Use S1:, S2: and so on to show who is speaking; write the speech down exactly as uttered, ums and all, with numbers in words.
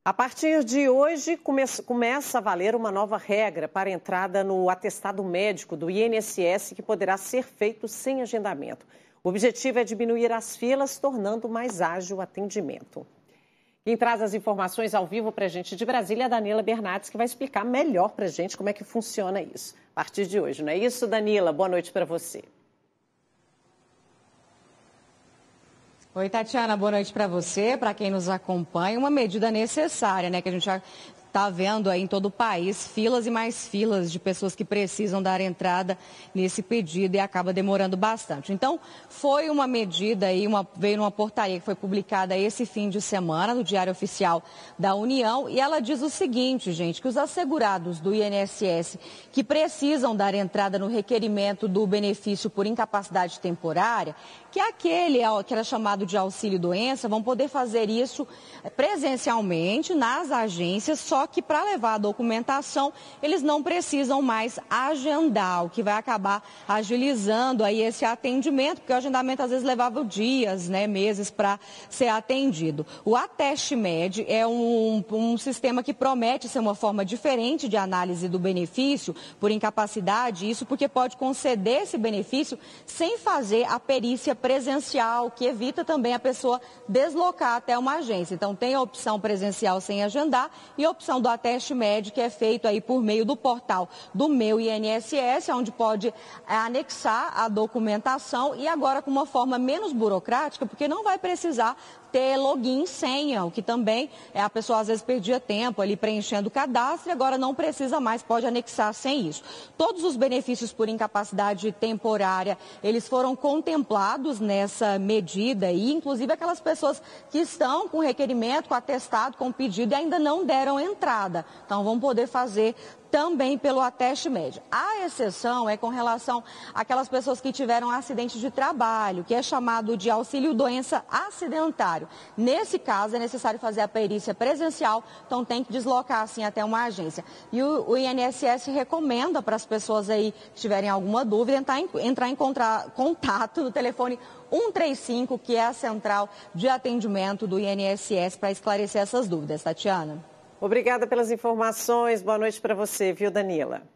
S1: A partir de hoje, come- começa a valer uma nova regra para a entrada no atestado médico do I N S S, que poderá ser feito sem agendamento. O objetivo é diminuir as filas, tornando mais ágil o atendimento. Quem traz as informações ao vivo para a gente de Brasília é a Danila Bernardes, que vai explicar melhor para a gente como é que funciona isso a partir de hoje. Não é isso, Danila? Boa noite para você.
S2: Oi, Tatiana, boa noite para você, para quem nos acompanha. Uma medida necessária, né, que a gente já está vendo aí em todo o país, filas e mais filas de pessoas que precisam dar entrada nesse pedido e acaba demorando bastante. Então, foi uma medida aí, uma, veio numa portaria que foi publicada esse fim de semana no Diário Oficial da União e ela diz o seguinte, gente, que os assegurados do I N S S que precisam dar entrada no requerimento do benefício por incapacidade temporária, que é aquele que era chamado de auxílio-doença, vão poder fazer isso presencialmente nas agências, só que para levar a documentação, eles não precisam mais agendar, o que vai acabar agilizando aí esse atendimento, porque o agendamento às vezes levava dias, né, meses para ser atendido. O AtesteMed é um, um sistema que promete ser uma forma diferente de análise do benefício por incapacidade, isso porque pode conceder esse benefício sem fazer a perícia presencial, que evita também a pessoa deslocar até uma agência. Então tem a opção presencial sem agendar e a opção do AtesteMed, que é feito aí por meio do portal do Meu I N S S, onde pode anexar a documentação e agora com uma forma menos burocrática, porque não vai precisar ter login e senha, o que também é, a pessoa às vezes perdia tempo ali preenchendo o cadastro e agora não precisa mais, pode anexar sem isso. Todos os benefícios por incapacidade temporária, eles foram contemplados nessa medida e inclusive aquelas pessoas que estão com requerimento, com atestado, com pedido e ainda não deram entrada. Então vão poder fazer também pelo AtesteMed. A exceção é com relação àquelas pessoas que tiveram acidente de trabalho, que é chamado de auxílio-doença acidentário. Nesse caso, é necessário fazer a perícia presencial, então tem que deslocar assim até uma agência. E o, o I N S S recomenda para as pessoas aí que tiverem alguma dúvida entrar em, entrar em contra, contato no telefone um três cinco, que é a central de atendimento do I N S S, para esclarecer essas dúvidas. Tatiana.
S1: Obrigada pelas informações. Boa noite para você, viu, Danila?